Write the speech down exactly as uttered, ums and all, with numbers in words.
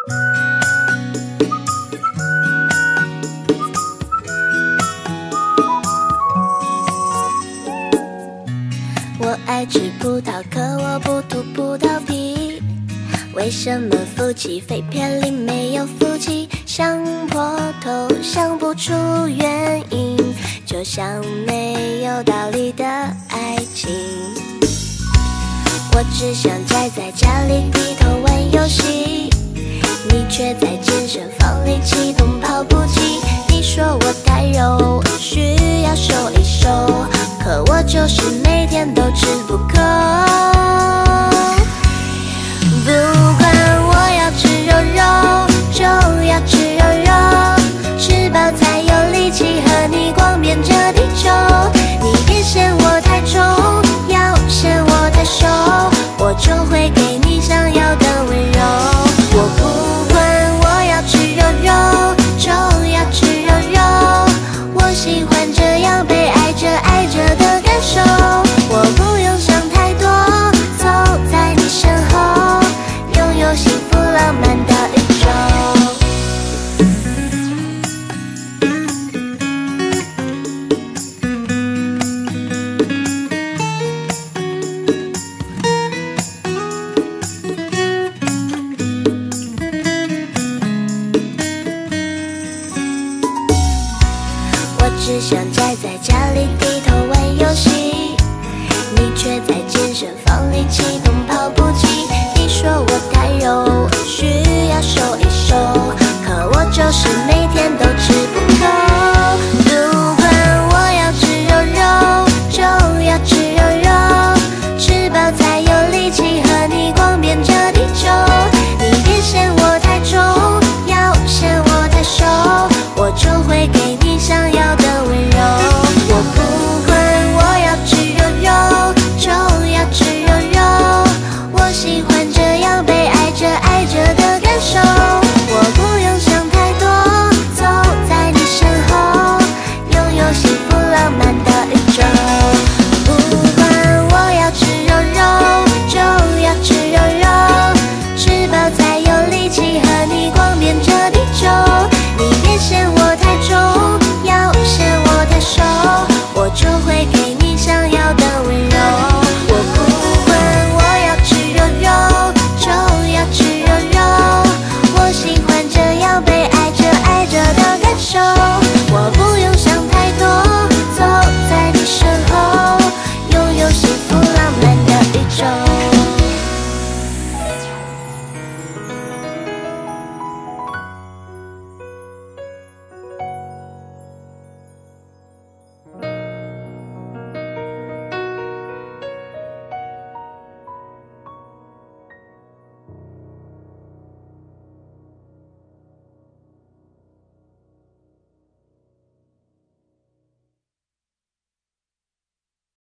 我爱吃葡萄，可我不吐葡萄皮。为什么夫妻肺片里没有福气？想破头想不出原因，就像没有道理的爱情。我只想宅在家里低头玩游戏，你却在健身房里启动跑步机。你说我太肉，需要瘦一瘦，可我就是每天都吃不够。不管我要吃肉肉，就要吃肉肉，吃饱才有力气和你逛遍这地球。你别嫌我太重，要嫌我太瘦，我就会给你想要的温柔。我不管我要吃肉肉，就要吃肉肉，我喜欢这样被爱着爱着的感受。我不用想太多，走在你身后，拥有幸福浪漫的宇宙。我只想宅在家